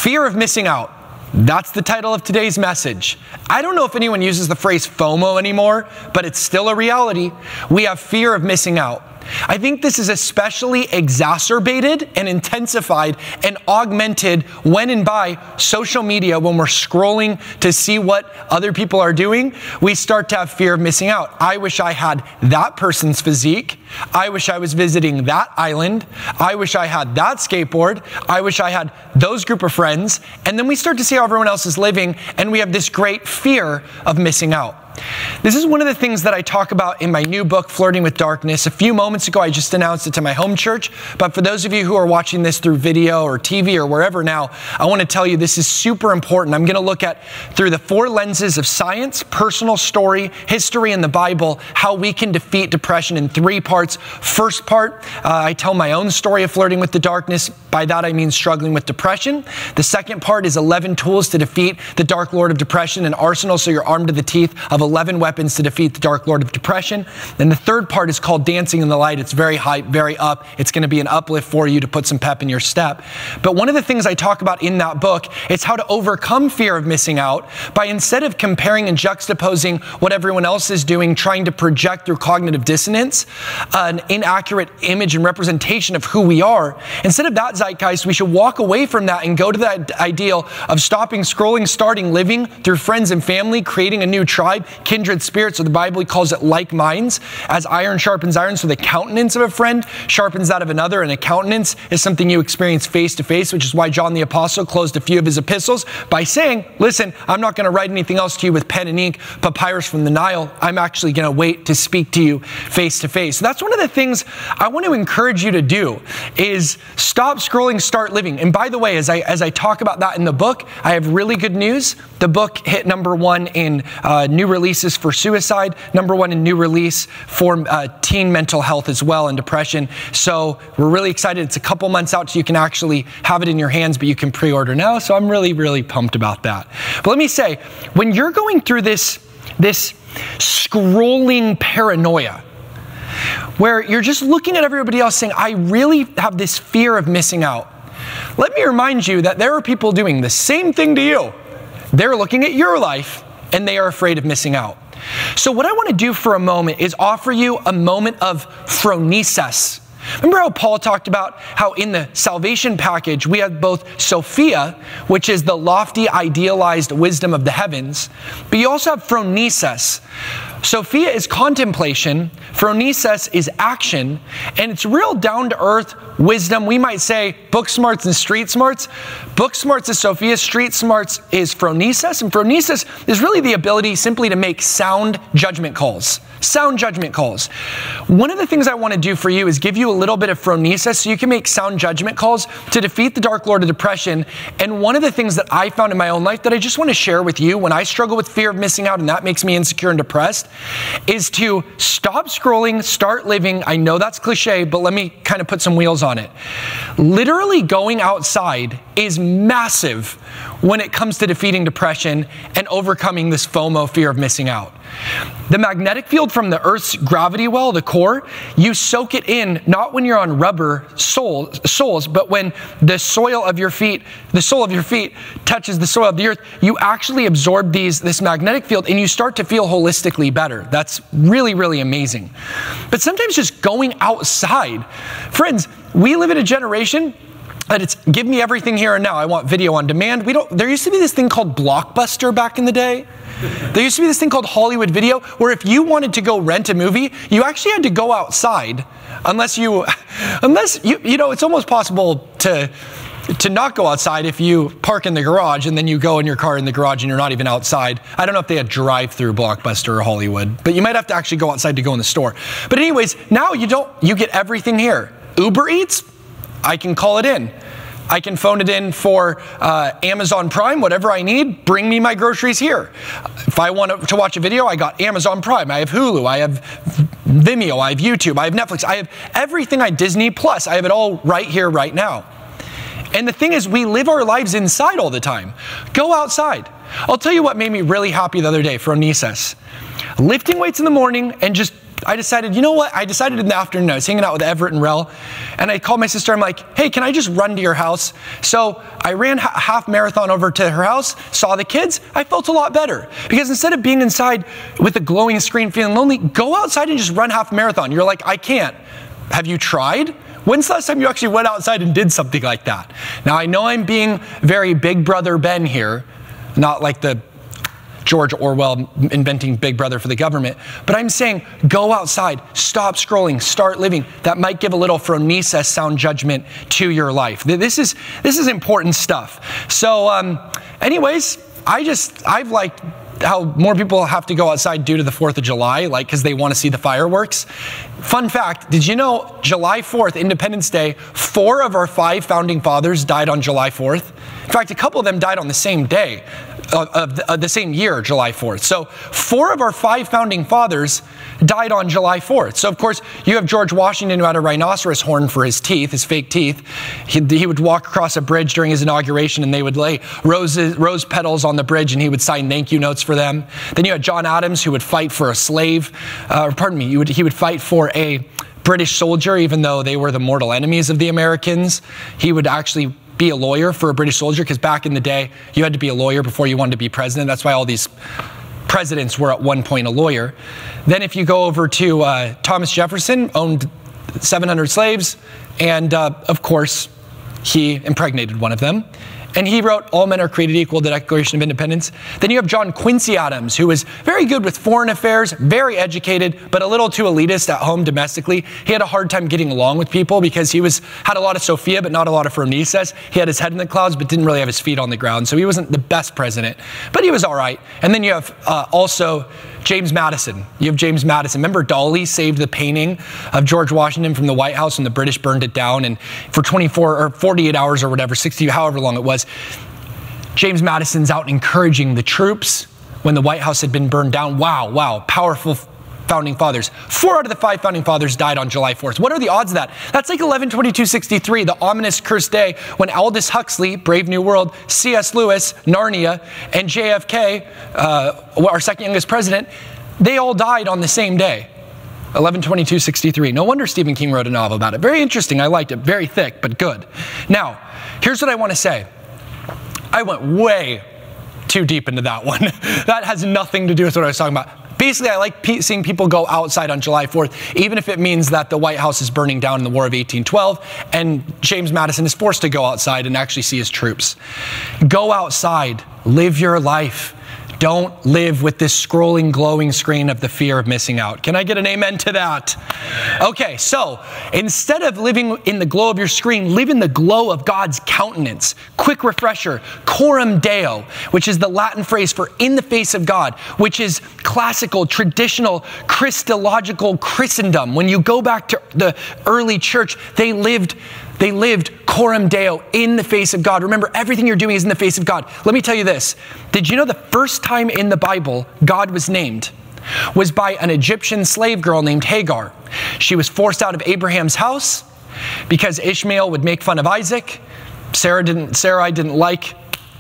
Fear of missing out. That's the title of today's message. I don't know if anyone uses the phrase FOMO anymore, but it's still a reality. We have fear of missing out. I think this is especially exacerbated and intensified and augmented when and by social media. When we're scrolling to see what other people are doing, we start to have fear of missing out. I wish I had that person's physique. I wish I was visiting that island. I wish I had that skateboard. I wish I had those group of friends. And then we start to see how everyone else is living, and we have this great fear of missing out. This is one of the things that I talk about in my new book, Flirting with Darkness. A few moments ago, I just announced it to my home church. But for those of you who are watching this through video or TV or wherever now, I want to tell you this is super important. I'm going to look at, through the 4 lenses of science, personal story, history, and the Bible, how we can defeat depression in 3 parts. First part, I tell my own story of flirting with the darkness. By that, I mean struggling with depression. The second part is 11 tools to defeat the dark lord of depression, an arsenal so you're armed to the teeth of 11 weapons to defeat the dark lord of depression. And the third part is called Dancing in the Light. It's very hype, very up. It's going to be an uplift for you to put some pep in your step. But one of the things I talk about in that book is how to overcome fear of missing out by, instead of comparing and juxtaposing what everyone else is doing, trying to project through cognitive dissonance an inaccurate image and representation of who we are. Instead of that zeitgeist, we should walk away from that and go to that ideal of stopping scrolling, starting living through friends and family, creating a new tribe, kindred spirits, or the Bible calls it like minds. As iron sharpens iron, so the countenance of a friend sharpens that of another, and a countenance is something you experience face to face, which is why John the Apostle closed a few of his epistles by saying, listen, I'm not going to write anything else to you with pen and ink, papyrus from the Nile. I'm actually going to wait to speak to you face to face. So that's one of the things I want to encourage you to do, is stop scrolling, start living. And by the way, as I talk about that in the book, I have really good news. The book hit #1 in new releases for suicide, #1 in new release for teen mental health as well, and depression. So we're really excited. It's a couple months out so you can actually have it in your hands, but you can pre-order now. So I'm really, really pumped about that. But let me say, when you're going through this scrolling paranoia, where you're just looking at everybody else saying, I really have this fear of missing out, let me remind you that there are people doing the same thing to you. They're looking at your life and they are afraid of missing out. So what I want to do for a moment is offer you a moment of phronesis. Remember how Paul talked about how in the salvation package we have both Sophia, which is the lofty, idealized wisdom of the heavens, but you also have phronesis. Sophia is contemplation, phronesis is action, and it's real down-to-earth wisdom. We might say book smarts and street smarts. Book smarts is Sophia, street smarts is phronesis, and phronesis is really the ability simply to make sound judgment calls. Sound judgment calls. One of the things I want to do for you is give you a little bit of phronesis so you can make sound judgment calls to defeat the dark lord of depression. And one of the things that I found in my own life that I just want to share with you when I struggle with fear of missing out and that makes me insecure and depressed is to stop scrolling, start living. I know that's cliche, but let me kind of put some wheels on it. Literally going outside is massive when it comes to defeating depression and overcoming this FOMO, fear of missing out. The magnetic field from the Earth's gravity well, the core, you soak it in not when you're on rubber soles, but when the soil of your feet, the sole of your feet touches the soil of the earth, you actually absorb this magnetic field and you start to feel holistically better. That's really, really amazing. But sometimes just going outside, friends, we live in a generation that it's give me everything here and now. I want video on demand. There used to be this thing called Blockbuster back in the day. There used to be this thing called Hollywood Video, where if you wanted to go rent a movie, you actually had to go outside, unless you know, it's almost possible to not go outside if you park in the garage and then you go in your car in the garage and you're not even outside. I don't know if they had drive-through Blockbuster or Hollywood, but you might have to actually go outside to go in the store. But anyways, now you get everything here. Uber Eats, I can call it in. I can phone it in for Amazon Prime, whatever I need, bring me my groceries here. If I want to watch a video, I got Amazon Prime, I have Hulu, I have Vimeo, I have YouTube, I have Netflix, I have everything, Disney Plus, I have it all right here, right now. And the thing is, we live our lives inside all the time. Go outside. I'll tell you what made me really happy the other day, phronesis. Lifting weights in the morning and just I decided, you know what? I decided in the afternoon, I was hanging out with Everett and Rel, and I called my sister. I'm like, hey, can I just run to your house? So I ran half marathon over to her house, saw the kids. I felt a lot better because instead of being inside with a glowing screen feeling lonely, go outside and just run half marathon. You're like, I can't. Have you tried? When's the last time you actually went outside and did something like that? Now, I know I'm being very Big Brother Ben here, not like the George Orwell inventing Big Brother for the government. But I'm saying, go outside, stop scrolling, start living. That might give a little phronesis sound judgment to your life. This is important stuff. So anyways, I've liked how more people have to go outside due to the 4th of July, like because they want to see the fireworks. Fun fact, did you know July 4th, Independence Day, 4 of our 5 founding fathers died on July 4th? In fact, a couple of them died on the same day of the same year, July 4th. So 4 of our 5 founding fathers died on July 4th. So of course, you have George Washington, who had a rhinoceros horn for his teeth, his fake teeth. He would walk across a bridge during his inauguration and they would lay rose petals on the bridge and he would sign thank you notes for them. Then you had John Adams, who would fight for a slave, he would fight for a British soldier, even though they were the mortal enemies of the Americans. He would actually be a lawyer for a British soldier, because back in the day, you had to be a lawyer before you wanted to be president. That's why all these presidents were at one point a lawyer. Then if you go over to Thomas Jefferson, owned 700 slaves, and of course, he impregnated one of them. And he wrote, all men are created equal, the Declaration of Independence. Then you have John Quincy Adams, who was very good with foreign affairs, very educated, but a little too elitist at home domestically. He had a hard time getting along with people because he had a lot of Sophia, but not a lot of phronesis. He had his head in the clouds, but didn't really have his feet on the ground. So he wasn't the best president, but he was all right. And then you have also James Madison. You have James Madison. Remember Dolly saved the painting of George Washington from the White House and the British burned it down, and for 24 or 48 hours or whatever, 60, however long it was, James Madison's out encouraging the troops when the White House had been burned down. Wow, powerful founding fathers. 4 out of the 5 founding fathers died on July 4th. What are the odds of that? That's like 11/22/63, the ominous cursed day when Aldous Huxley, Brave New World, C.S. Lewis, Narnia, and JFK, our second youngest president, they all died on the same day. 11/22/63. No wonder Stephen King wrote a novel about it. Very interesting. I liked it. Very thick, but good. Now, here's what I want to say. I went way too deep into that one. That has nothing to do with what I was talking about. Basically, I like seeing people go outside on July 4th, even if it means that the White House is burning down in the War of 1812, and James Madison is forced to go outside and actually see his troops. Go outside. Live your life. Don't live with this scrolling, glowing screen of the fear of missing out. Can I get an amen to that? Okay, so instead of living in the glow of your screen, live in the glow of God's countenance. Quick refresher, Coram Deo, which is the Latin phrase for in the face of God, which is classical, traditional, Christological Christendom. When you go back to the early church, they lived Coram Deo, in the face of God. Remember, everything you're doing is in the face of God. Let me tell you this. Did you know the first time in the Bible God was named was by an Egyptian slave girl named Hagar? She was forced out of Abraham's house because Ishmael would make fun of Isaac. Sarai didn't like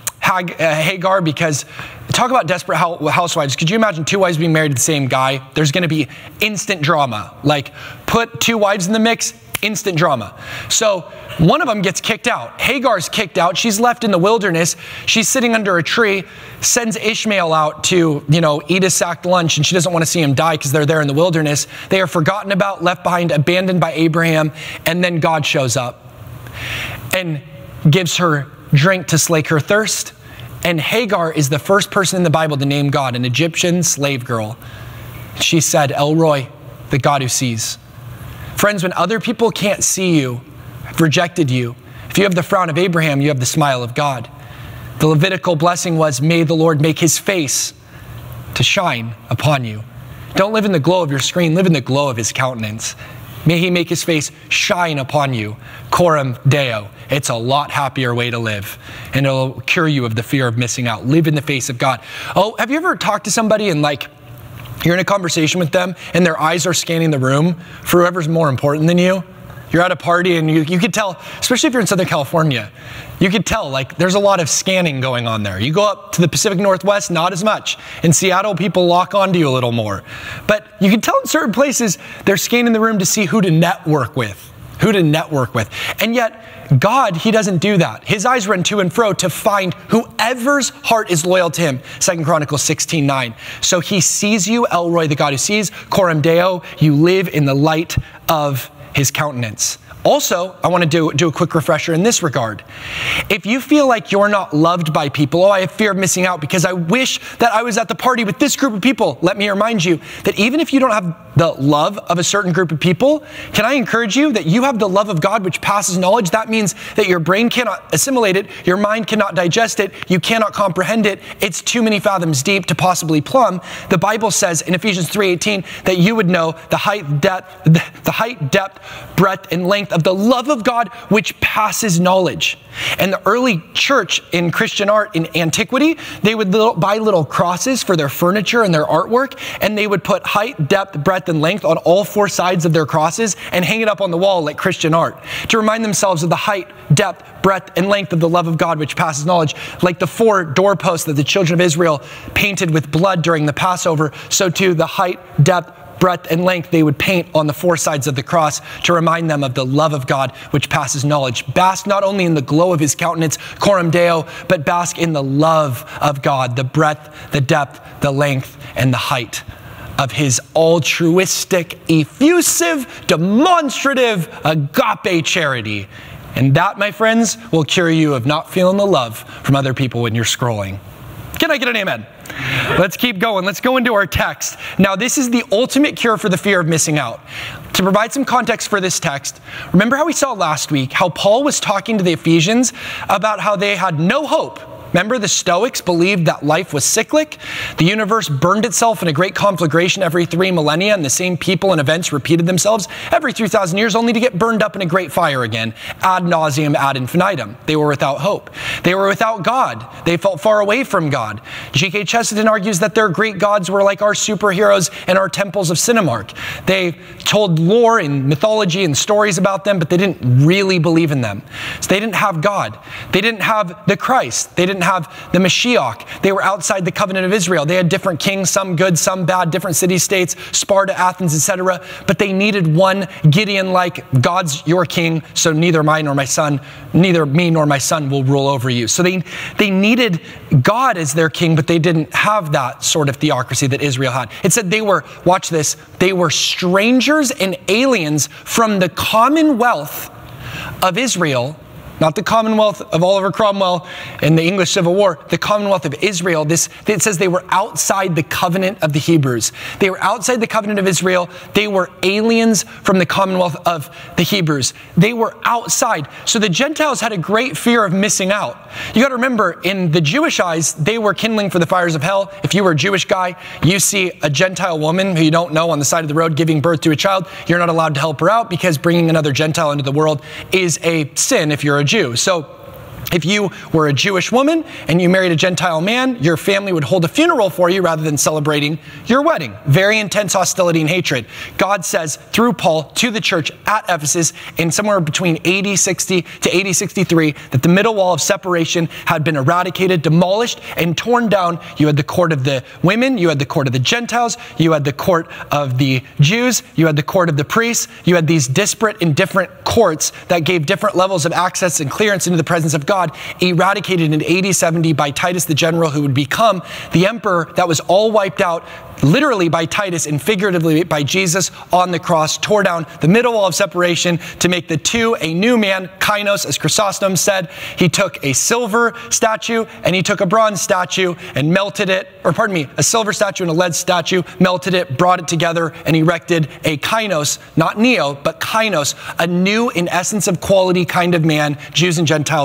Hagar because, talk about desperate housewives. Could you imagine 2 wives being married to the same guy? There's going to be instant drama. Like, put 2 wives in the mix, instant drama. So one of them gets kicked out. Hagar's kicked out. She's left in the wilderness. She's sitting under a tree, sends Ishmael out to, eat his sacked lunch, and she doesn't want to see him die because they're there in the wilderness. They are forgotten about, left behind, abandoned by Abraham, and then God shows up and gives her drink to slake her thirst. And Hagar is the first person in the Bible to name God, an Egyptian slave girl. She said, El Roy, the God who sees. Friends, when other people can't see you, have rejected you, if you have the frown of Abraham, you have the smile of God. The Levitical blessing was, may the Lord make his face to shine upon you. Don't live in the glow of your screen, live in the glow of his countenance. May he make his face shine upon you. Coram Deo. It's a lot happier way to live, and it'll cure you of the fear of missing out. Live in the face of God. Oh, have you ever talked to somebody and you're in a conversation with them and their eyes are scanning the room for whoever's more important than you? You're at a party and you could tell, especially if you're in Southern California, you could tell like there's a lot of scanning going on there. You go up to the Pacific Northwest, not as much. In Seattle, people lock onto you a little more. But you can tell in certain places, they're scanning the room to see who to network with. And yet, God, he doesn't do that. His eyes run to and fro to find whoever's heart is loyal to him. 2 Chronicles 16:9. So he sees you, Elroy, the God who sees. Coram Deo, you live in the light of his countenance. Also, I want to do a quick refresher in this regard. If you feel like you're not loved by people, I have fear of missing out because I wish that I was at the party with this group of people. Let me remind you that even if you don't have the love of a certain group of people, can I encourage you that you have the love of God which passes knowledge? That means that your brain cannot assimilate it, your mind cannot digest it, you cannot comprehend it. It's too many fathoms deep to possibly plumb. The Bible says in Ephesians 3:18 that you would know the height, depth, breadth, and length of the love of God which passes knowledge. And the early church in Christian art in antiquity, they would buy little crosses for their furniture and their artwork, and they would put height, depth, breadth, and length on all four sides of their crosses and hang it up on the wall like Christian art to remind themselves of the height, depth, breadth, and length of the love of God which passes knowledge. Like the four doorposts that the children of Israel painted with blood during the Passover, so too the height, depth, breadth, and length they would paint on the four sides of the cross to remind them of the love of God which passes knowledge. Bask not only in the glow of his countenance, Coram Deo, but bask in the love of God, the breadth, the depth, the length, and the height of his altruistic, effusive, demonstrative, agape charity. And that, my friends, will cure you of not feeling the love from other people when you're scrolling. Can I get an amen? Let's keep going. Let's go into our text. Now, this is the ultimate cure for the fear of missing out. To provide some context for this text, remember how we saw last week how Paul was talking to the Ephesians about how they had no hope. Remember, the Stoics believed that life was cyclic. The universe burned itself in a great conflagration every 3 millennia, and the same people and events repeated themselves every 3,000 years, only to get burned up in a great fire again, ad nauseum, ad infinitum. They were without hope. They were without God. They felt far away from God. G.K. Chesterton argues that their Greek gods were like our superheroes and our temples of Cinemark. They told lore and mythology and stories about them, but they didn't really believe in them. So they didn't have God. They didn't have the Christ. They didn't have the Mashiach. They were outside the covenant of Israel. They had different kings, some good, some bad, different city-states, Sparta, Athens, etc. But they needed one Gideon-like, God's your king, so neither me nor my son will rule over you. So they needed God as their king, but they didn't have that sort of theocracy that Israel had. It said they were, watch this, they were strangers and aliens from the commonwealth of Israel. Not the Commonwealth of Oliver Cromwell in the English Civil War, the Commonwealth of Israel. It says they were outside the covenant of the Hebrews. They were outside the covenant of Israel. They were aliens from the Commonwealth of the Hebrews. They were outside. So the Gentiles had a great fear of missing out. You got to remember, in the Jewish eyes, they were kindling for the fires of hell. If you were a Jewish guy, you see a Gentile woman who you don't know on the side of the road giving birth to a child, you're not allowed to help her out because bringing another Gentile into the world is a sin if you're a Jew. So if you were a Jewish woman and you married a Gentile man, your family would hold a funeral for you rather than celebrating your wedding. Very intense hostility and hatred. God says through Paul to the church at Ephesus in somewhere between AD 60 to AD 63 that the middle wall of separation had been eradicated, demolished, and torn down. You had the court of the women, you had the court of the Gentiles, you had the court of the Jews, you had the court of the priests. You had these disparate and different courts that gave different levels of access and clearance into the presence of God, eradicated in AD 70 by Titus the general, who would become the emperor that was all wiped out literally by Titus and figuratively by Jesus on the cross, tore down the middle wall of separation to make the two a new man, kainos, as Chrysostom said. He took a silver statue and he took a bronze statue and melted it, or pardon me, a silver statue and a lead statue, melted it, brought it together, and erected a kainos, not neo, but kainos, a new in essence of quality kind of man, Jews and Gentiles, one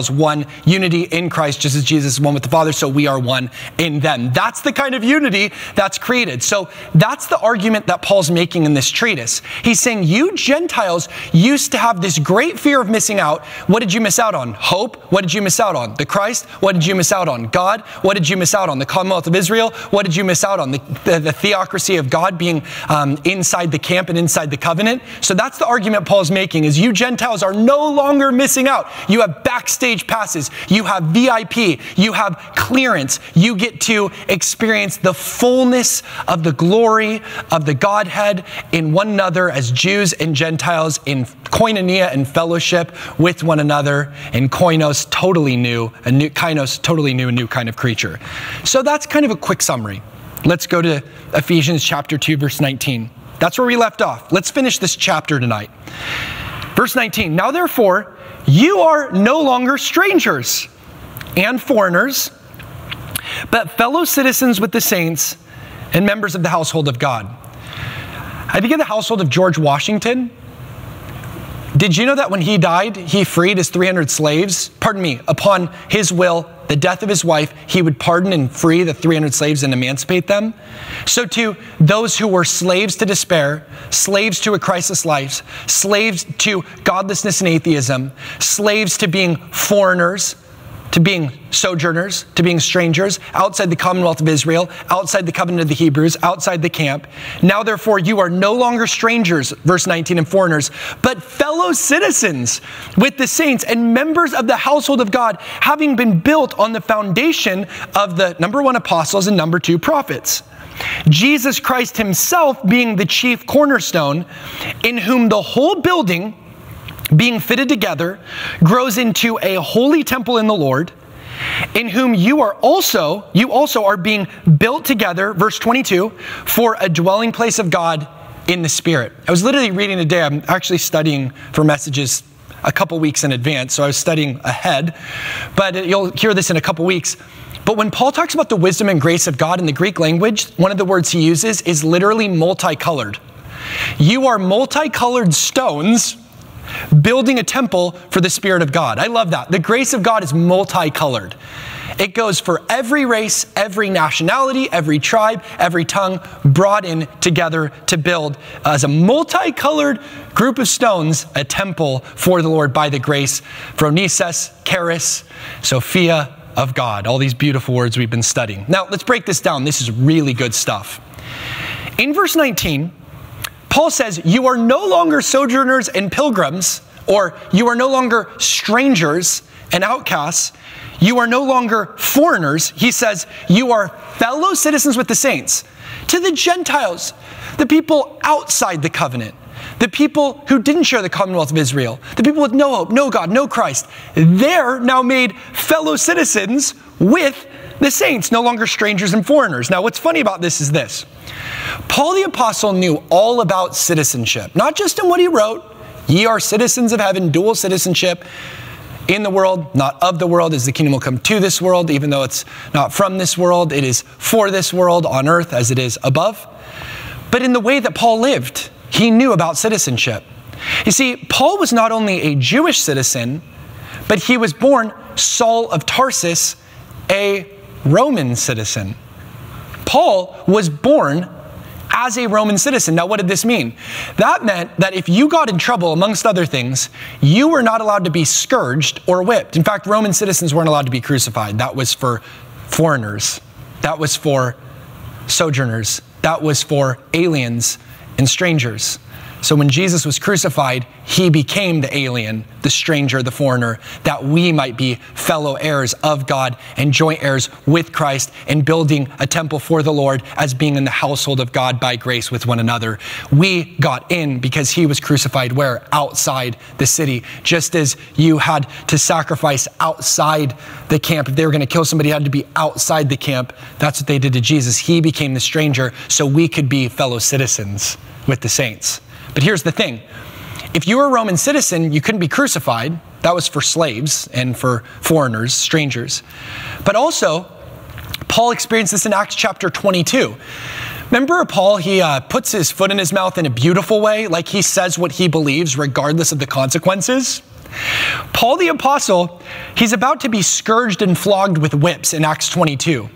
one, unity in Christ, just as Jesus is one with the Father, so we are one in them. That's the kind of unity that's created. So that's the argument that Paul's making in this treatise. He's saying, you Gentiles used to have this great fear of missing out. What did you miss out on? Hope. What did you miss out on? The Christ. What did you miss out on? God. What did you miss out on? The Commonwealth of Israel. What did you miss out on? The theocracy of God being inside the camp and inside the covenant. So that's the argument Paul's making, is you Gentiles are no longer missing out. You have backstage passes. You have VIP. You have clearance. You get to experience the fullness of the glory of the Godhead in one another as Jews and Gentiles, in koinonia and fellowship with one another, and koinos, totally new, kainos, totally new, a new kind of creature. So that's kind of a quick summary. Let's go to Ephesians chapter 2, verse 19. That's where we left off. Let's finish this chapter tonight. Verse 19, now therefore, you are no longer strangers and foreigners, but fellow citizens with the saints and members of the household of God. I think of the household of George Washington. Did you know that when he died, he freed his 300 slaves? Pardon me, upon his will, the death of his wife, he would pardon and free the 300 slaves and emancipate them. So to those who were slaves to despair, slaves to a crisis life, slaves to godlessness and atheism, slaves to being foreigners, to being sojourners, to being strangers, outside the Commonwealth of Israel, outside the covenant of the Hebrews, outside the camp. Now, therefore, you are no longer strangers, verse 19, and foreigners, but fellow citizens with the saints and members of the household of God, having been built on the foundation of the number 1 apostles and number 2 prophets. Jesus Christ himself being the chief cornerstone, in whom the whole building, being fitted together, grows into a holy temple in the Lord, in whom you also are being built together, verse 22, for a dwelling place of God in the Spirit. I was literally reading today. I'm actually studying for messages a couple weeks in advance, so I was studying ahead, but you'll hear this in a couple weeks. But when Paul talks about the wisdom and grace of God in the Greek language, one of the words he uses is literally multicolored. You are multicolored stones building a temple for the Spirit of God. I love that. The grace of God is multicolored. It goes for every race, every nationality, every tribe, every tongue, brought in together to build as a multicolored group of stones, a temple for the Lord by the grace, Phronesis, Charis, Sophia of God. All these beautiful words we've been studying. Now, let's break this down. This is really good stuff. In verse 19, Paul says, you are no longer sojourners and pilgrims, or you are no longer strangers and outcasts. You are no longer foreigners. He says, you are fellow citizens with the saints. To the Gentiles, the people outside the covenant, the people who didn't share the Commonwealth of Israel, the people with no hope, no God, no Christ, they're now made fellow citizens with the saints, no longer strangers and foreigners. Now, what's funny about this is this. Paul the Apostle knew all about citizenship, not just in what he wrote, ye are citizens of heaven, dual citizenship, in the world, not of the world, as the kingdom will come to this world, even though it's not from this world, it is for this world on earth as it is above. But in the way that Paul lived, he knew about citizenship. You see, Paul was not only a Jewish citizen, but he was born Saul of Tarsus, a Roman citizen. Paul was born as a Roman citizen. Now, what did this mean? That meant that if you got in trouble, amongst other things, you were not allowed to be scourged or whipped. In fact, Roman citizens weren't allowed to be crucified. That was for foreigners. That was for sojourners. That was for aliens and strangers. So when Jesus was crucified, he became the alien, the stranger, the foreigner, that we might be fellow heirs of God and joint heirs with Christ and building a temple for the Lord as being in the household of God by grace with one another. We got in because he was crucified where? Outside the city. Just as you had to sacrifice outside the camp. If they were going to kill somebody, it had to be outside the camp. That's what they did to Jesus. He became the stranger so we could be fellow citizens with the saints. But here's the thing. If you were a Roman citizen, you couldn't be crucified. That was for slaves and for foreigners, strangers. But also, Paul experienced this in Acts chapter 22. Remember Paul, he puts his foot in his mouth in a beautiful way, like he says what he believes regardless of the consequences. Paul the apostle, he's about to be scourged and flogged with whips in Acts 22.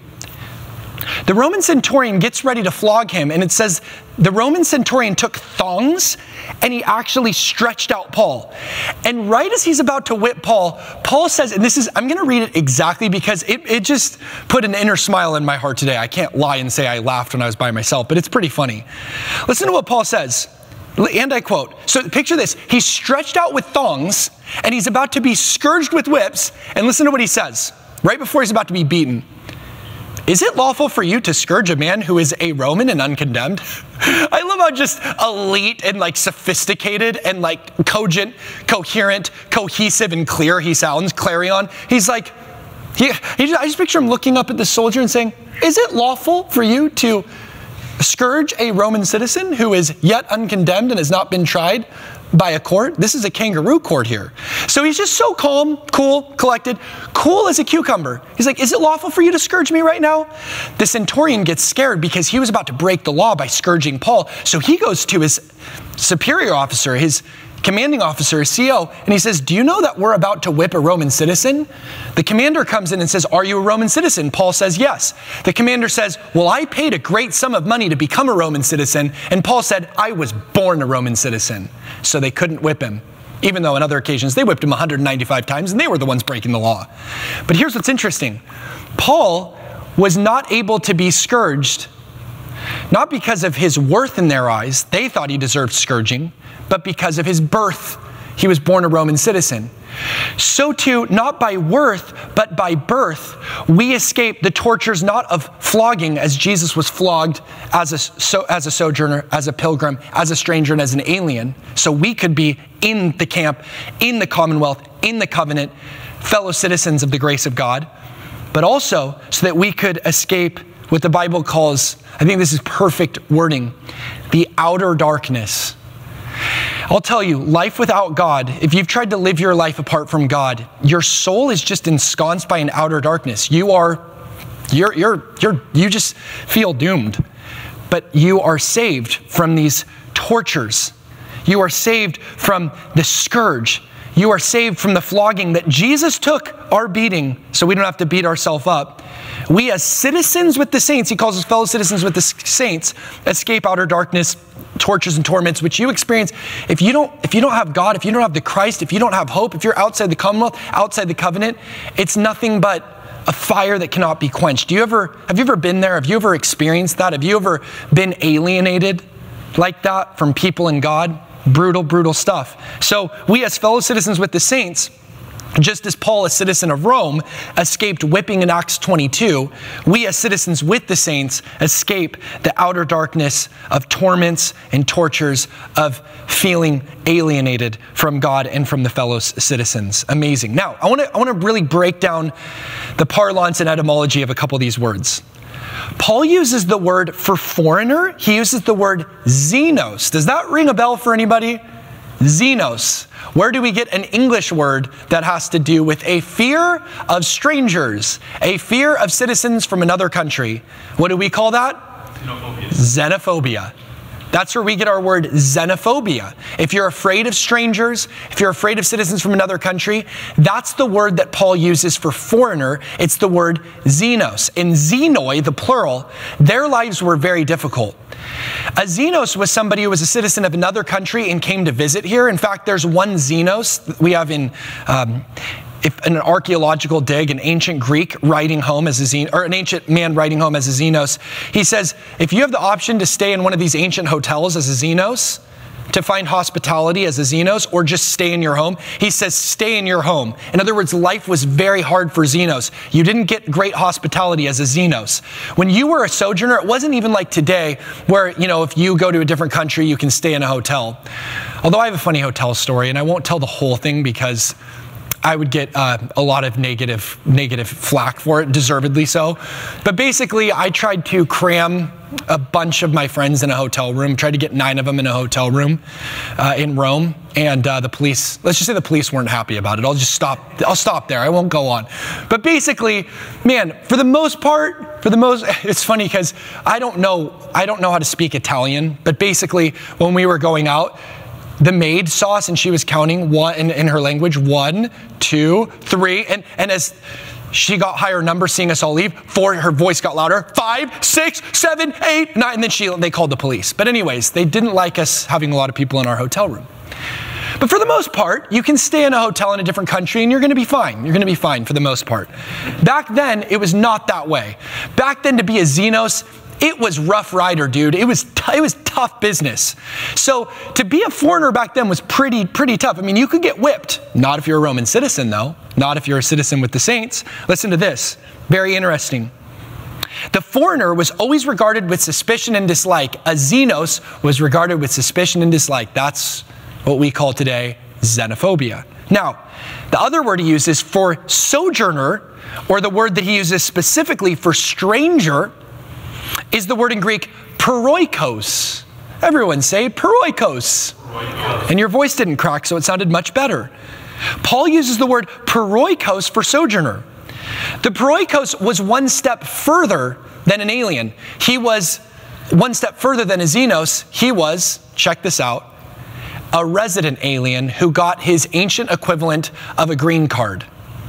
The Roman centurion gets ready to flog him, and it says the Roman centurion took thongs and he actually stretched out Paul. And right as he's about to whip Paul, Paul says, and I'm going to read it exactly because it just put an inner smile in my heart today. I can't lie and say I laughed when I was by myself, but it's pretty funny. Listen to what Paul says, and I quote. So picture this. He's stretched out with thongs and he's about to be scourged with whips. And listen to what he says right before he's about to be beaten. Is it lawful for you to scourge a man who is a Roman and uncondemned? I love how just elite and like sophisticated and like cogent, coherent, cohesive, and clear he sounds, clarion. He's like, I just picture him looking up at the soldier and saying, is it lawful for you to scourge a Roman citizen who is yet uncondemned and has not been tried by a court? This is a kangaroo court here. So he's just so calm, cool, collected, cool as a cucumber. He's like, is it lawful for you to scourge me right now? The centurion gets scared because he was about to break the law by scourging Paul. So he goes to his superior officer, his commanding officer, his CO, and he says, do you know that we're about to whip a Roman citizen? The commander comes in and says, are you a Roman citizen? Paul says, yes. The commander says, well, I paid a great sum of money to become a Roman citizen. And Paul said, I was born a Roman citizen. So they couldn't whip him, even though on other occasions they whipped him 195 times and they were the ones breaking the law. But here's what's interesting. Paul was not able to be scourged, not because of his worth in their eyes. They thought he deserved scourging, but because of his birth. He was born a Roman citizen. So too, not by worth, but by birth, we escape the tortures not of flogging as Jesus was flogged as a sojourner, as a pilgrim, as a stranger, and as an alien. So we could be in the camp, in the commonwealth, in the covenant, fellow citizens of the grace of God, but also so that we could escape what the Bible calls, I think this is perfect wording, the outer darkness. I'll tell you, life without God, if you've tried to live your life apart from God, your soul is just ensconced by an outer darkness. You just feel doomed. But you are saved from these tortures. You are saved from the scourge. You are saved from the flogging that Jesus took, our beating, so we don't have to beat ourselves up. We as citizens with the saints, he calls us fellow citizens with the saints, escape outer darkness, tortures and torments, which you experience. If you don't have God, if you don't have the Christ, if you don't have hope, if you're outside the commonwealth, outside the covenant, it's nothing but a fire that cannot be quenched. Have you ever been there? Have you ever experienced that? Have you ever been alienated like that from people and God? Brutal, brutal stuff. So we as fellow citizens with the saints, just as Paul, a citizen of Rome, escaped whipping in Acts 22, we as citizens with the saints escape the outer darkness of torments and tortures of feeling alienated from God and from the fellow citizens. Amazing. Now, I want to really break down the parlance and etymology of a couple of these words. Paul uses the word for foreigner. He uses the word xenos. Does that ring a bell for anybody? Xenos. Where do we get an English word that has to do with a fear of strangers, a fear of citizens from another country? What do we call that? Xenophobia. That's where we get our word xenophobia. If you're afraid of strangers, if you're afraid of citizens from another country, that's the word that Paul uses for foreigner. It's the word xenos. In xenoi, the plural, their lives were very difficult. A xenos was somebody who was a citizen of another country and came to visit here. In fact, there's one xenos we have in an archaeological dig, an ancient Greek writing home as a xenos, or an ancient man writing home as a xenos. He says, if you have the option to stay in one of these ancient hotels as a xenos, to find hospitality as a xenos, or just stay in your home, he says, stay in your home. In other words, life was very hard for xenos. You didn't get great hospitality as a xenos. When you were a sojourner, it wasn't even like today where, if you go to a different country, you can stay in a hotel. Although I have a funny hotel story, and I won't tell the whole thing because I would get a lot of negative flack for it, deservedly so. But basically, I tried to cram a bunch of my friends in a hotel room, tried to get 9 of them in a hotel room in Rome. And the police, let's just say the police weren't happy about it. I'll stop there. I won't go on. But basically, man, for the most part, it's funny because I don't know how to speak Italian. But basically, when we were going out, the maid saw us and she was counting one in her language, 1, 2, 3. And as she got higher numbers seeing us all leave, 4, her voice got louder, 5, 6, 7, 8, 9. And then they called the police. But anyways, they didn't like us having a lot of people in our hotel room. But for the most part, you can stay in a hotel in a different country and you're going to be fine. You're going to be fine for the most part. Back then, it was not that way. Back then, to be a Xenos, it was rough rider, dude. It was tough business. So to be a foreigner back then was pretty tough. I mean, you could get whipped. Not if you're a Roman citizen, though. Not if you're a citizen with the saints. Listen to this. Very interesting. The foreigner was always regarded with suspicion and dislike. A Xenos was regarded with suspicion and dislike. That's what we call today xenophobia. Now, the other word he uses for sojourner, or the word that he uses specifically for stranger, is the word in Greek paroikos. Everyone say paroikos. And your voice didn't crack, so it sounded much better. Paul uses the word paroikos for sojourner. The paroikos was one step further than an alien. He was one step further than a Xenos. He was, check this out, a resident alien who got his ancient equivalent of a green card.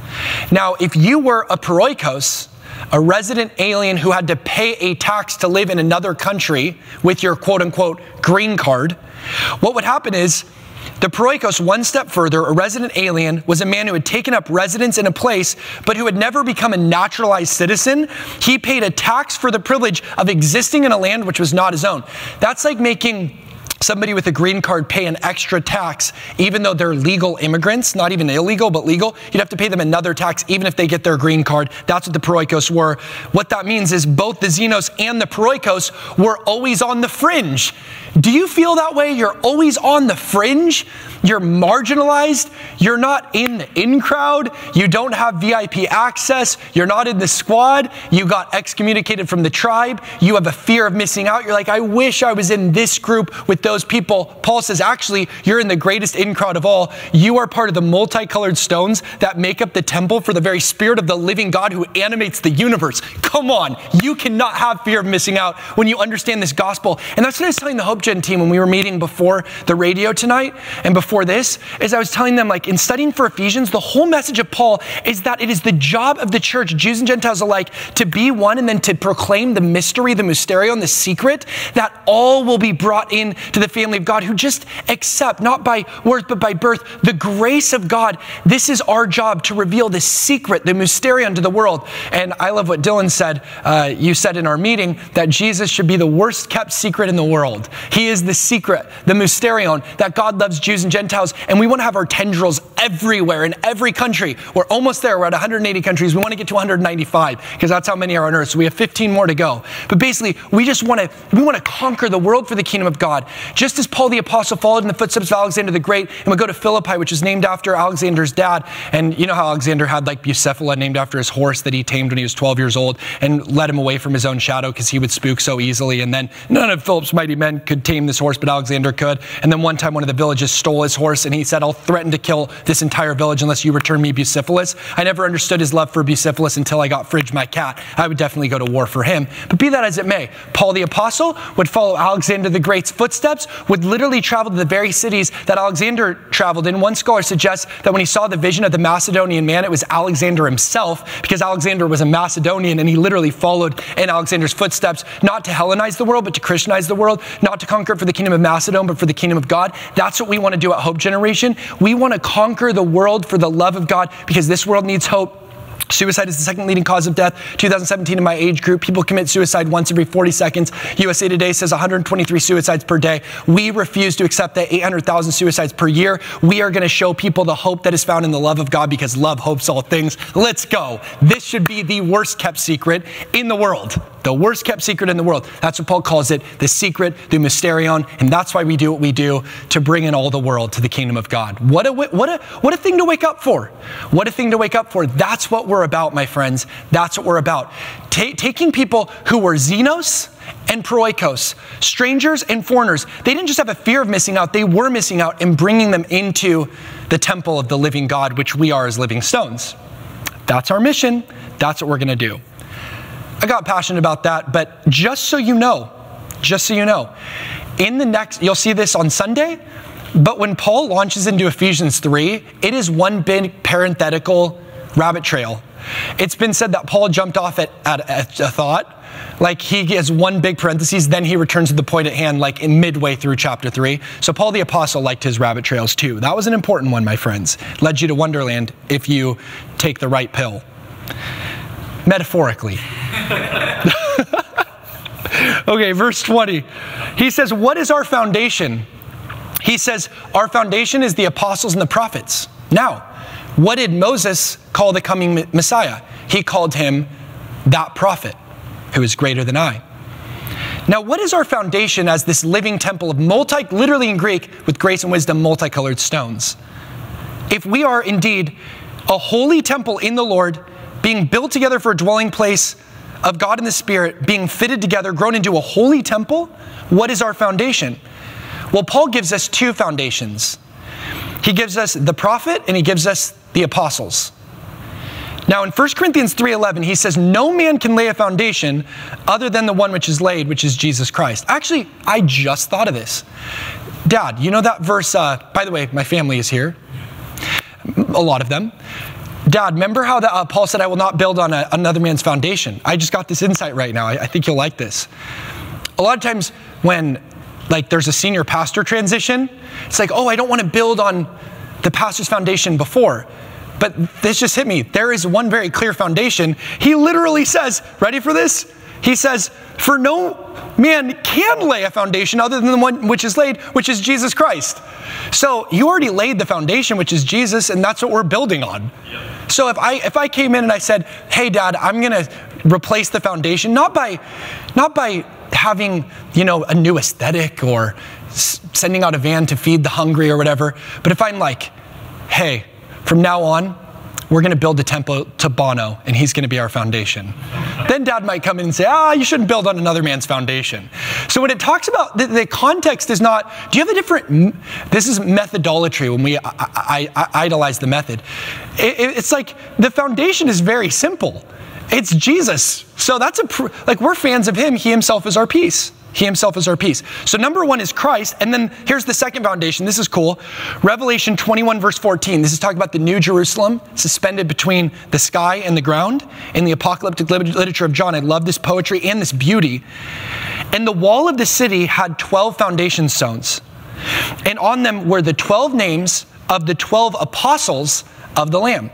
Now, if you were a paroikos, a resident alien who had to pay a tax to live in another country with your quote-unquote green card, what would happen is the paroikos, one step further, a resident alien, was a man who had taken up residence in a place but who had never become a naturalized citizen. He paid a tax for the privilege of existing in a land which was not his own. That's like making somebody with a green card pay an extra tax, even though they're legal immigrants, not even illegal, but legal. You'd have to pay them another tax, even if they get their green card. That's what the paroikos were. What that means is both the Xenos and the paroikos were always on the fringe. Do you feel that way? You're always on the fringe. You're marginalized. You're not in the in crowd. You don't have VIP access. You're not in the squad. You got excommunicated from the tribe. You have a fear of missing out. You're like, I wish I was in this group with those people. Paul says, actually, you're in the greatest in crowd of all. You are part of the multicolored stones that make up the temple for the very Spirit of the living God who animates the universe. Come on. You cannot have fear of missing out when you understand this gospel. And that's what I was telling the Hope Gen team when we were meeting before the radio tonight and before this, is I was telling them, like, in studying for Ephesians, the whole message of Paul is that it is the job of the church, Jews and Gentiles alike, to be one and then to proclaim the mystery, the mysterion, the secret, that all will be brought in to the family of God who just accept, not by worth, but by birth, the grace of God. This is our job, to reveal the secret, the mysterion to the world. And I love what Dylan said. You said in our meeting that Jesus should be the worst kept secret in the world. He is the secret, the mysterion, that God loves Jews and Gentiles. And we want to have our tendrils everywhere in every country. We're almost there. We're at 180 countries. We want to get to 195 because that's how many are on earth. So we have 15 more to go. But basically, we want to conquer the world for the kingdom of God. Just as Paul the Apostle followed in the footsteps of Alexander the Great, and we go to Philippi, which is named after Alexander's dad. And you know how Alexander had like Bucephala named after his horse that he tamed when he was 12 years old and led him away from his own shadow because he would spook so easily. And then none of Philip's mighty men could tame this horse, but Alexander could. And then one time one of the villages stole his horse and he said, I'll threaten to kill this entire village unless you return me Bucephalus. I never understood his love for Bucephalus until I got Fridge, my cat. I would definitely go to war for him. But be that as it may, Paul the Apostle would follow Alexander the Great's footsteps, would literally travel to the very cities that Alexander traveled in. One scholar suggests that when he saw the vision of the Macedonian man, it was Alexander himself, because Alexander was a Macedonian and he literally followed in Alexander's footsteps, not to Hellenize the world, but to Christianize the world, not to conquer it for the kingdom of Macedon, but for the kingdom of God. That's what we want to do at Hope Generation. We want to conquer the world for the love of God, because this world needs hope. Suicide is the second leading cause of death. 2017 in my age group, people commit suicide once every 40 seconds. USA Today says 123 suicides per day. We refuse to accept that 800,000 suicides per year. We are going to show people the hope that is found in the love of God, because love hopes all things. Let's go. This should be the worst kept secret in the world. The worst kept secret in the world. That's what Paul calls it, the secret, the mysterion. And that's why we do what we do, to bring in all the world to the kingdom of God. What a thing to wake up for. What a thing to wake up for. That's what we're about, my friends. That's what we're about. Taking people who were Xenos and paroikos, strangers and foreigners. They didn't just have a fear of missing out. They were missing out, and bringing them into the temple of the living God, which we are as living stones. That's our mission. That's what we're going to do. I got passionate about that, but just so you know, in the next, you'll see this on Sunday, But when Paul launches into Ephesians 3, it is one big parenthetical rabbit trail. It's been said that Paul jumped off at a thought, like he has one big parenthesis, then he returns to the point at hand, like in midway through chapter 3. So Paul the Apostle liked his rabbit trails too. That was an important one, my friends. Led you to Wonderland if you take the right pill. Metaphorically. Okay, verse 20. He says, what is our foundation? He says, our foundation is the apostles and the prophets. Now, what did Moses call the coming Messiah? He called him that prophet who is greater than I. Now, what is our foundation as this living temple of literally in Greek, with grace and wisdom, multicolored stones? If we are indeed a holy temple in the Lord, being built together for a dwelling place of God in the Spirit, being fitted together, grown into a holy temple, what is our foundation? Well, Paul gives us two foundations. He gives us the prophet and he gives us the apostles. Now in 1 Corinthians 3:11, he says, no man can lay a foundation other than the one which is laid, which is Jesus Christ. Actually, I just thought of this. Dad, you know that verse, by the way, my family is here. A lot of them. Dad, remember how Paul said, I will not build on another man's foundation? I just got this insight right now. I think you'll like this. A lot of times when there's a senior pastor transition, it's like, oh, I don't want to build on the pastor's foundation before. But this just hit me. There is one very clear foundation. He literally says, ready for this? He says, for no man can lay a foundation other than the one which is laid, which is Jesus Christ. So you already laid the foundation, which is Jesus, and that's what we're building on. Yep. So if I came in and I said, hey, Dad, I'm going to replace the foundation, not by having, a new aesthetic or sending out a van to feed the hungry or whatever, but if I'm like, hey, from now on, we're going to build a temple to Bono, and he's going to be our foundation. Then Dad might come in and say, you shouldn't build on another man's foundation. So when it talks about, the context is not, do you have a different, this is methodolatry when we idolize the method. It's like the foundation is very simple. It's Jesus. So that's we're fans of him. He himself is our peace. He himself is our peace. So number one is Christ. And then here's the second foundation. This is cool. Revelation 21 verse 14. This is talking about the New Jerusalem suspended between the sky and the ground. In the apocalyptic literature of John, I love this poetry and this beauty. And the wall of the city had 12 foundation stones. And on them were the 12 names of the 12 apostles of the Lamb.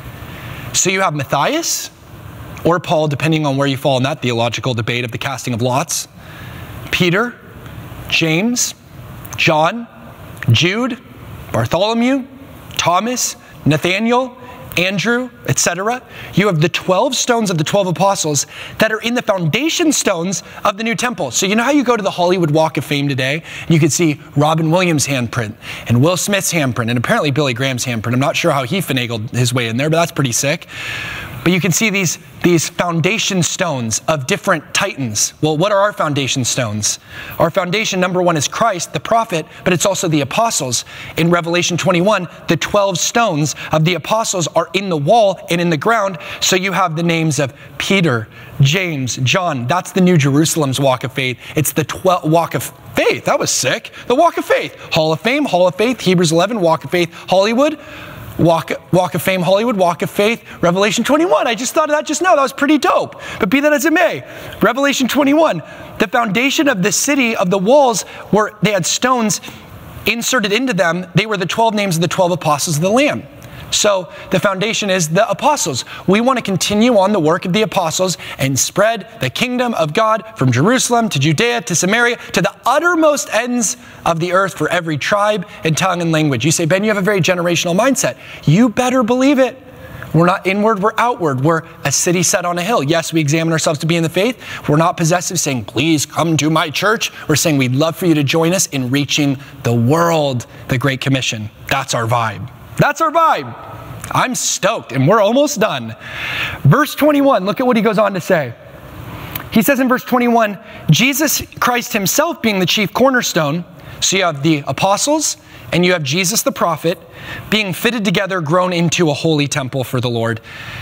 So you have Matthias or Paul, depending on where you fall in that theological debate of the casting of lots. Peter, James, John, Jude, Bartholomew, Thomas, Nathaniel, Andrew, etc. You have the 12 stones of the 12 apostles that are in the foundation stones of the new temple. So you know how you go to the Hollywood Walk of Fame today, and you can see Robin Williams' handprint and Will Smith's handprint and apparently Billy Graham's handprint. I'm not sure how he finagled his way in there, but that's pretty sick. But you can see these foundation stones of different titans. Well, what are our foundation stones? Our foundation, number one, is Christ, the prophet, but it's also the apostles. In Revelation 21, the 12 stones of the apostles are in the wall and in the ground. So you have the names of Peter, James, John. That's the New Jerusalem's walk of faith. It's the walk of faith. That was sick. The walk of faith. Hall of Fame, Hall of Faith, Hebrews 11, walk of faith, Hollywood. Walk of Fame, Hollywood, Walk of Faith, Revelation 21. I just thought of that just now. That was pretty dope. But be that as it may, Revelation 21, the foundation of the city of the walls they had stones inserted into them. They were the 12 names of the 12 apostles of the Lamb. So the foundation is the apostles. We want to continue on the work of the apostles and spread the kingdom of God from Jerusalem to Judea to Samaria to the uttermost ends of the earth for every tribe and tongue and language. You say, Ben, you have a very generational mindset. You better believe it. We're not inward, we're outward. We're a city set on a hill. Yes, we examine ourselves to be in the faith. We're not possessive saying, please come to my church. We're saying we'd love for you to join us in reaching the world, the Great Commission. That's our vibe. That's our vibe. I'm stoked, and we're almost done. Verse 21, look at what he goes on to say. He says in verse 21, Jesus Christ himself being the chief cornerstone. So you have the apostles, and you have Jesus the prophet, being fitted together, grown into a holy temple for the Lord.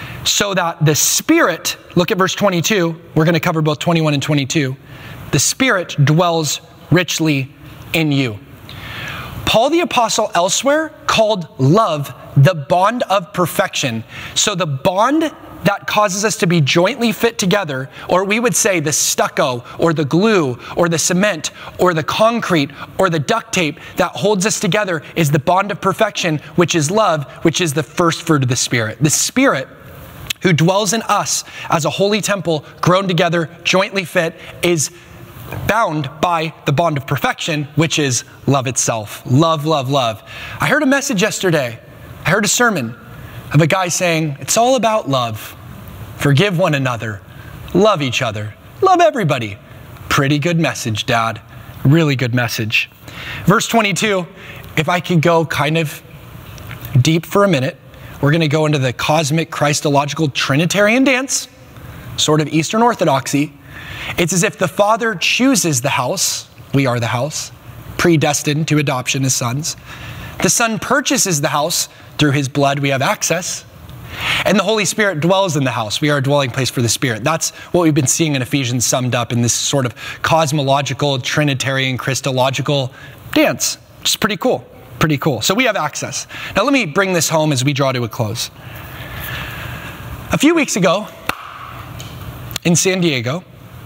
So that the Spirit, look at verse 22. We're going to cover both 21 and 22. The Spirit dwells richly in you. Paul the Apostle elsewhere called love the bond of perfection. So the bond that causes us to be jointly fit together, or we would say the stucco or the glue or the cement or the concrete or the duct tape that holds us together, is the bond of perfection, which is love, which is the first fruit of the Spirit. The Spirit who dwells in us as a holy temple, grown together, jointly fit, is bound by the bond of perfection, which is love itself. Love, love, love. I heard a message yesterday. I heard a sermon of a guy saying, it's all about love. Forgive one another. Love each other. Love everybody. Pretty good message, Dad. Really good message. Verse 22, if I could go kind of deep for a minute, we're going to go into the cosmic Christological Trinitarian dance, sort of Eastern Orthodoxy. It's as if the Father chooses the house, we are the house, predestined to adoption as sons. The Son purchases the house, through his blood we have access. And the Holy Spirit dwells in the house. We are a dwelling place for the Spirit. That's what we've been seeing in Ephesians summed up in this sort of cosmological, Trinitarian, Christological dance. Which is pretty cool. Pretty cool. So we have access. Now let me bring this home as we draw to a close. A few weeks ago, in San Diego,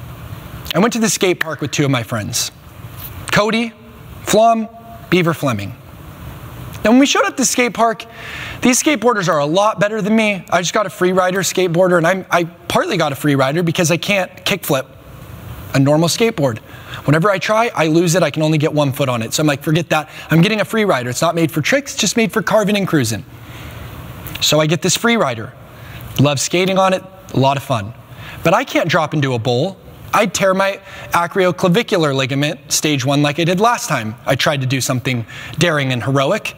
I went to the skate park with two of my friends, Cody, Flom, Beaver Fleming. And when we showed up at the skate park, these skateboarders are a lot better than me. I just got a free rider skateboarder, and I partly got a free rider because I can't kickflip a normal skateboard. Whenever I try, I lose it. I can only get 1 foot on it. So I'm like, forget that. I'm getting a free rider. It's not made for tricks, it's just made for carving and cruising. So I get this free rider. Love skating on it, a lot of fun. But I can't drop into a bowl. I'd tear my acromioclavicular ligament, stage 1, like I did last time I tried to do something daring and heroic.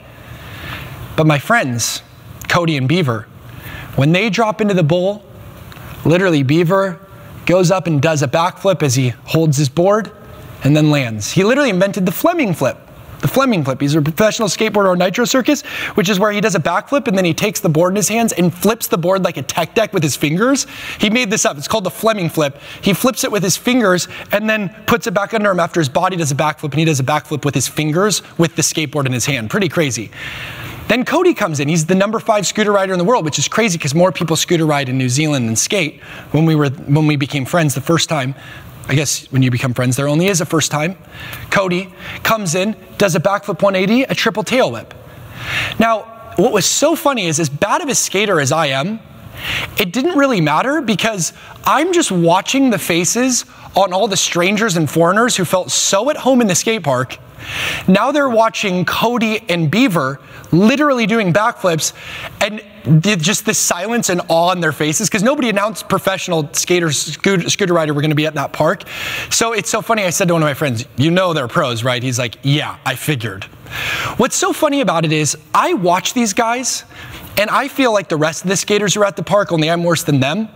But my friends, Cody and Beaver, when they drop into the bowl, literally Beaver goes up and does a backflip as he holds his board and then lands. He literally invented the Fleming flip. The Fleming flip. He's a professional skateboarder on Nitro Circus, which is where he does a backflip and then he takes the board in his hands and flips the board like a tech deck with his fingers. He made this up. It's called the Fleming flip. He flips it with his fingers and then puts it back under him after his body does a backflip, and he does a backflip with his fingers with the skateboard in his hand. Pretty crazy. Then Cody comes in. He's the number 5 scooter rider in the world, which is crazy because more people scooter ride in New Zealand than skate. When we became friends the first time, I guess when you become friends, there only is a first time. Cody comes in, does a backflip 180, a triple tail whip. Now, what was so funny is, as bad of a skater as I am, it didn't really matter because I'm just watching the faces on all the strangers and foreigners who felt so at home in the skate park. Now they're watching Cody and Beaver literally doing backflips, and just this silence and awe in their faces because nobody announced professional scooter rider were going to be at that park. So it's so funny. I said to one of my friends, you know they're pros, right? He's like, yeah, I figured. What's so funny about it is I watch these guys and I feel like the rest of the skaters who are at the park, only I'm worse than them.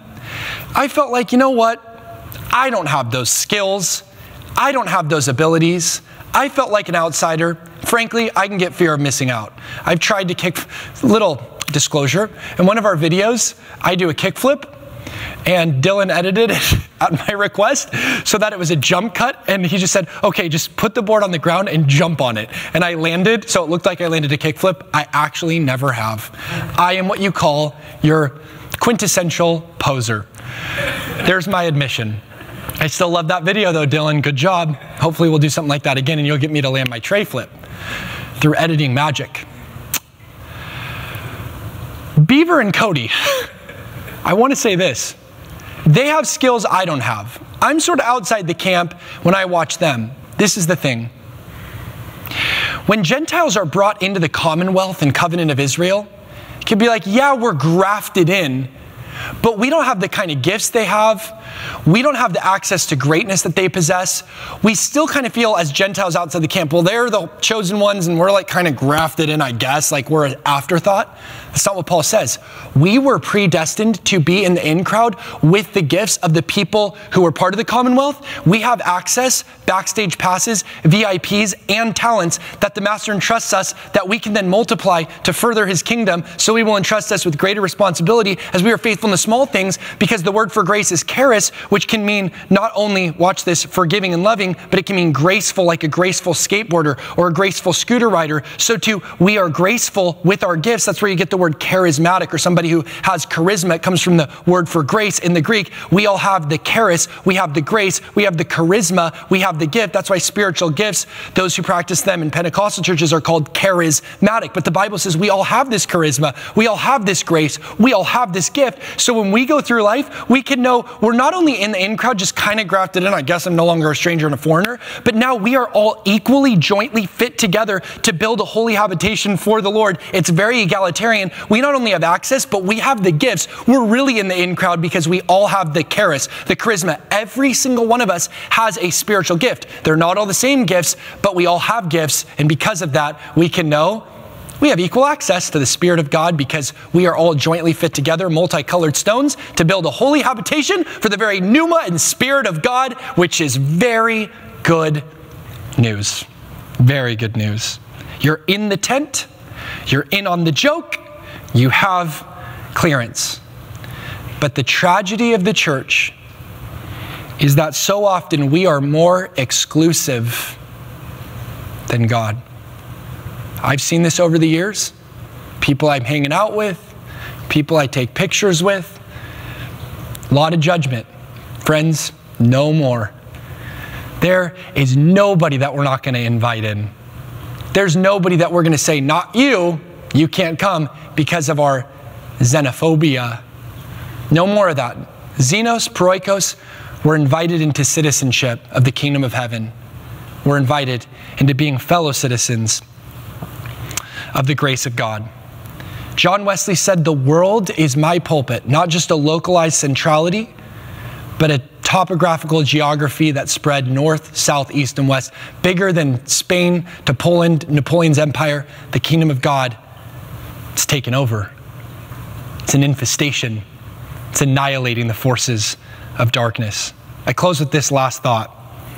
I felt like, you know what? I don't have those skills. I don't have those abilities. I felt like an outsider. Frankly, I can get fear of missing out. I've tried to kick, little disclosure, in one of our videos, I do a kickflip, and Dylan edited it at my request so that it was a jump cut, and he just said, okay, just put the board on the ground and jump on it. And I landed, so it looked like I landed a kickflip. I actually never have. I am what you call your quintessential poser. There's my admission. I still love that video though, Dylan. Good job. Hopefully we'll do something like that again and you'll get me to land my tray flip through editing magic. Beaver and Cody, I want to say this. They have skills I don't have. I'm sort of outside the camp when I watch them. This is the thing. When Gentiles are brought into the commonwealth and covenant of Israel, it can be like, yeah, we're grafted in, but we don't have the kind of gifts they have. We don't have the access to greatness that they possess. We still kind of feel as Gentiles outside the camp, well, they're the chosen ones and we're like kind of grafted in, I guess, like we're an afterthought. That's not what Paul says. We were predestined to be in the in crowd with the gifts of the people who were part of the commonwealth. We have access, backstage passes, VIPs, and talents that the master entrusts us that we can then multiply to further his kingdom. So he will entrust us with greater responsibility as we are faithful in in the small things, because the word for grace is charis, which can mean not only, watch this, forgiving and loving, but it can mean graceful, like a graceful skateboarder or a graceful scooter rider. So too, we are graceful with our gifts. That's where you get the word charismatic, or somebody who has charisma. It comes from the word for grace in the Greek. We all have the charis, we have the grace, we have the charisma, we have the gift. That's why spiritual gifts, those who practice them in Pentecostal churches, are called charismatic. But the Bible says we all have this charisma, we all have this grace, we all have this gift. So when we go through life, we can know we're not only in the in crowd, just kind of grafted in. I guess I'm no longer a stranger and a foreigner, but now we are all equally, jointly fit together to build a holy habitation for the Lord. It's very egalitarian. We not only have access, but we have the gifts. We're really in the in crowd because we all have the charis, the charisma. Every single one of us has a spiritual gift. They're not all the same gifts, but we all have gifts. And because of that, we can know we have equal access to the Spirit of God, because we are all jointly fit together, multicolored stones, to build a holy habitation for the very pneuma and Spirit of God, which is very good news. Very good news. You're in the tent. You're in on the joke. You have clearance. But the tragedy of the church is that so often we are more exclusive than God. I've seen this over the years. People I'm hanging out with, people I take pictures with. A lot of judgment. Friends, no more. There is nobody that we're not going to invite in. There's nobody that we're going to say, not you, you can't come, because of our xenophobia. No more of that. Xenos, proikos, we're invited into citizenship of the kingdom of heaven. We're invited into being fellow citizens of the grace of God. John Wesley said, the world is my pulpit, not just a localized centrality, but a topographical geography that spread north, south, east, and west, bigger than Spain to Poland, Napoleon's empire. The kingdom of God, it's taken over. It's an infestation. It's annihilating the forces of darkness. I close with this last thought.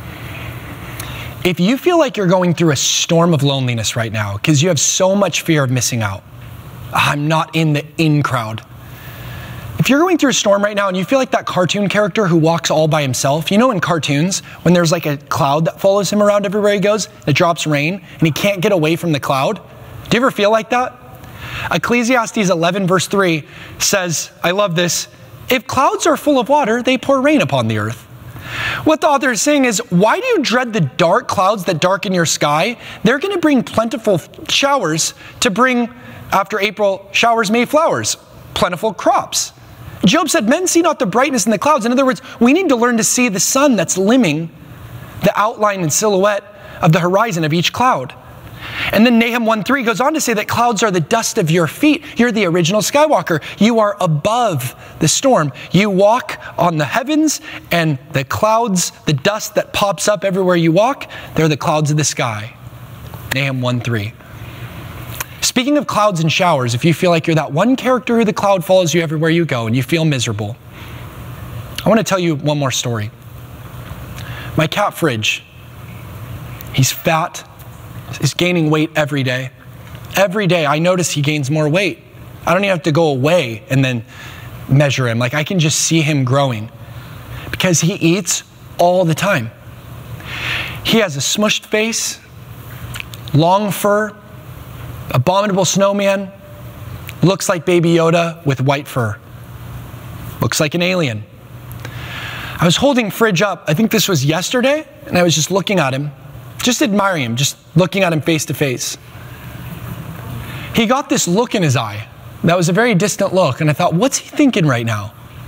If you feel like you're going through a storm of loneliness right now because you have so much fear of missing out, I'm not in the in crowd. If you're going through a storm right now and you feel like that cartoon character who walks all by himself, you know in cartoons when there's like a cloud that follows him around everywhere he goes, it drops rain and he can't get away from the cloud? Do you ever feel like that? Ecclesiastes 11 verse 3 says, I love this, if clouds are full of water, they pour rain upon the earth. What the author is saying is, why do you dread the dark clouds that darken your sky? They're going to bring plentiful showers to bring, after April showers, May flowers, plentiful crops. Job said, men see not the brightness in the clouds. In other words, we need to learn to see the sun that's limning the outline and silhouette of the horizon of each cloud. And then Nahum 1:3 goes on to say that clouds are the dust of your feet. You're the original skywalker. You are above the storm. You walk on the heavens, and the clouds, the dust that pops up everywhere you walk, they're the clouds of the sky. Nahum 1:3. Speaking of clouds and showers, if you feel like you're that one character who the cloud follows you everywhere you go and you feel miserable, I want to tell you one more story. My cat Fridge, he's fat. He's gaining weight every day. Every day I notice he gains more weight. I don't even have to go away and then measure him. Like I can just see him growing because he eats all the time. He has a smushed face, long fur, abominable snowman, looks like Baby Yoda with white fur. Looks like an alien. I was holding Fridge up, I think this was yesterday, and I was just looking at him. Just admiring him, just looking at him face to face. He got this look in his eye. That was a very distant look. And I thought, what's he thinking right now?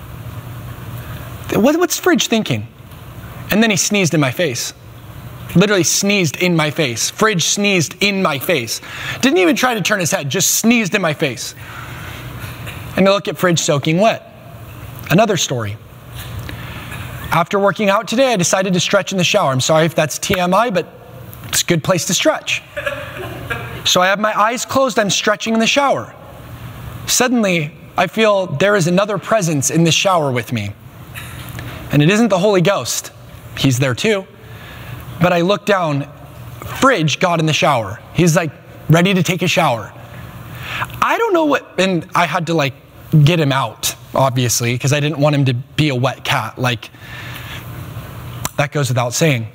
What's Fridge thinking? And then he sneezed in my face. Literally sneezed in my face. Fridge sneezed in my face. Didn't even try to turn his head, just sneezed in my face. And I look at Fridge soaking wet. Another story. After working out today, I decided to stretch in the shower. I'm sorry if that's TMI, but it's a good place to stretch. So I have my eyes closed, I'm stretching in the shower. Suddenly, I feel there is another presence in this shower with me. And it isn't the Holy Ghost. He's there too. But I look down, Fridge got in the shower. He's like ready to take a shower. I don't know what, and I had to like get him out. obviously, because I didn't want him to be a wet cat. Like, that goes without saying.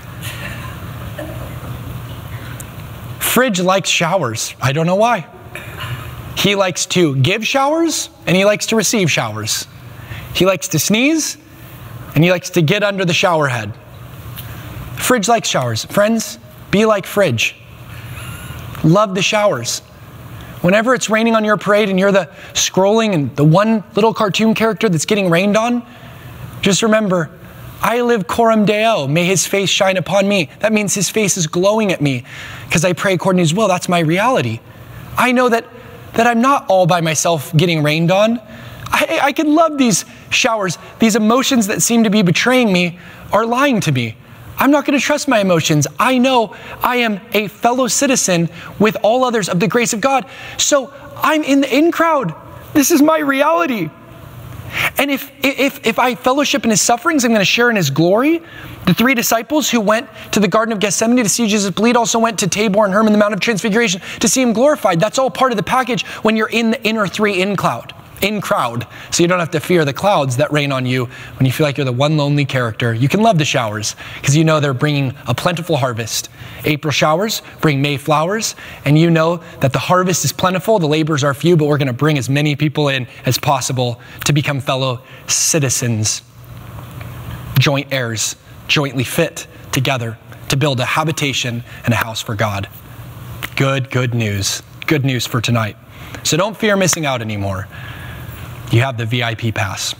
Fridge likes showers. I don't know why. He likes to give showers, and he likes to receive showers. He likes to sneeze, and he likes to get under the shower head. Fridge likes showers. Friends, be like Fridge. Love the showers. Whenever it's raining on your parade and you're the scrolling and the one little cartoon character that's getting rained on, just remember, I live Coram Deo. May his face shine upon me. That means his face is glowing at me because I pray according to his will. That's my reality. I know that I'm not all by myself getting rained on. I can love these showers. These emotions that seem to be betraying me are lying to me. I'm not going to trust my emotions. I know I am a fellow citizen with all others of the grace of God. So I'm in the in crowd. This is my reality. And if I fellowship in his sufferings, I'm going to share in his glory. The 3 disciples who went to the Garden of Gethsemane to see Jesus bleed also went to Tabor and Hermon, the Mount of Transfiguration, to see him glorified. That's all part of the package when you're in the inner 3 in crowd. So you don't have to fear the clouds that rain on you when you feel like you're the one lonely character. You can love the showers because you know they're bringing a plentiful harvest. April showers bring May flowers, and you know that the harvest is plentiful, the laborers are few, but we're going to bring as many people in as possible to become fellow citizens, joint heirs, jointly fit together to build a habitation and a house for God. Good news. Good news for tonight. So don't fear missing out anymore. You have the VIP pass.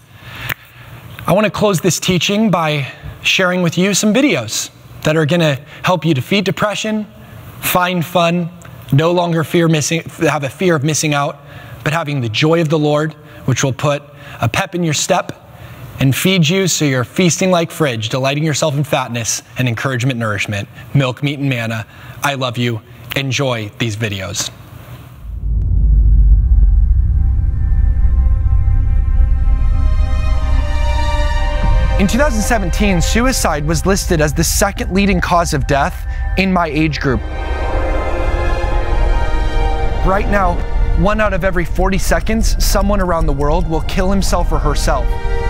I want to close this teaching by sharing with you some videos that are going to help you defeat depression, find fun, no longer have a fear of missing out, but having the joy of the Lord, which will put a pep in your step and feed you so you're feasting like Fridge, delighting yourself in fatness and encouragement, nourishment, milk, meat, and manna. I love you. Enjoy these videos. In 2017, suicide was listed as the 2nd leading cause of death in my age group. Right now, 1 out of every 40 seconds, someone around the world will kill himself or herself.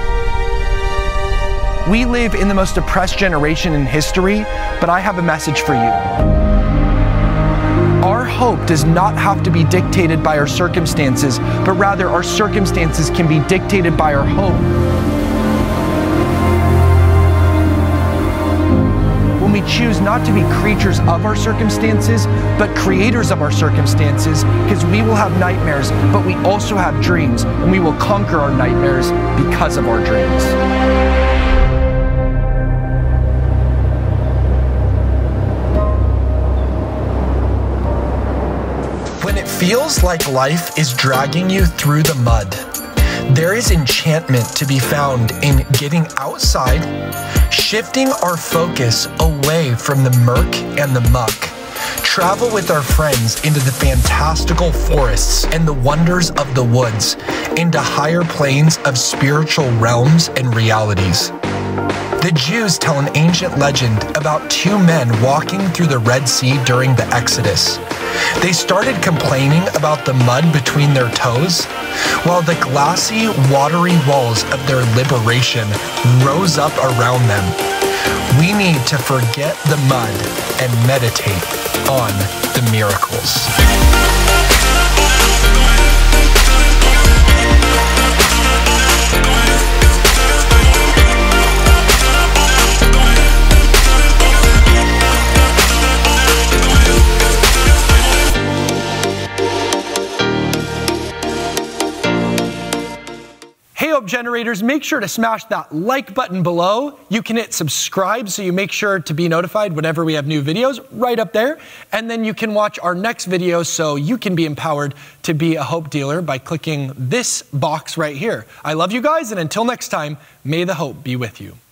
We live in the most oppressed generation in history, but I have a message for you. Our hope does not have to be dictated by our circumstances, but rather our circumstances can be dictated by our hope. We choose not to be creatures of our circumstances, but creators of our circumstances, because we will have nightmares, but we also have dreams, and we will conquer our nightmares because of our dreams. When it feels like life is dragging you through the mud, there is enchantment to be found in getting outside, shifting our focus away from the murk and the muck. Travel with our friends into the fantastical forests and the wonders of the woods, into higher planes of spiritual realms and realities. The Jews tell an ancient legend about 2 men walking through the Red Sea during the Exodus. They started complaining about the mud between their toes, while the glassy, watery walls of their liberation rose up around them. We need to forget the mud and meditate on the miracles. Hey Hope Generators, make sure to smash that like button below. You can hit subscribe so you make sure to be notified whenever we have new videos right up there. And then you can watch our next video so you can be empowered to be a hope dealer by clicking this box right here. I love you guys, and until next time, may the hope be with you.